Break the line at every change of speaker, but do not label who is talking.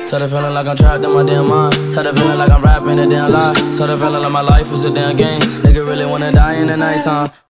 Tell the feeling like I'm trapped in my damn mind. Tell the feeling like I'm rapping a damn lie. Tell the feeling like my life is a damn game. Nigga really wanna die in the nighttime.